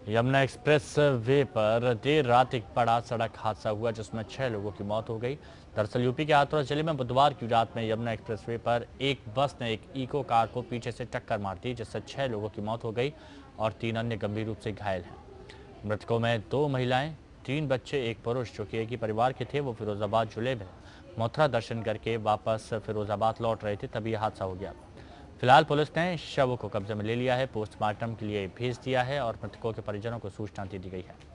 Yamuna express way पर देर रात एक बड़ा सड़क हादसा हुआ जिसमें 6 लोगों की मौत हो गई। दरअसल यूपी के हाथरस जिले में बुधवार की रात में यमुना एक्सप्रेस वे पर एक बस ने एक इको कार को पीछे से टक्कर मार दी, जिससे 6 लोगों की मौत हो गई और 3 अन्य गंभीर रूप से घायल हैं। मृतकों में 2 महिलाएं, 3 बच्चे, एक पुरुष जो कि एक ही परिवार के थे। वो फिरोजाबाद जिले में मथुरा दर्शन करके वापस फिरोजाबाद लौट रहे थे, तभी यह हादसा हो गया। फिलहाल पुलिस ने शव को कब्जे में ले लिया है, पोस्टमार्टम के लिए भेज दिया है और मृतकों के परिजनों को सूचना दे दी गई है।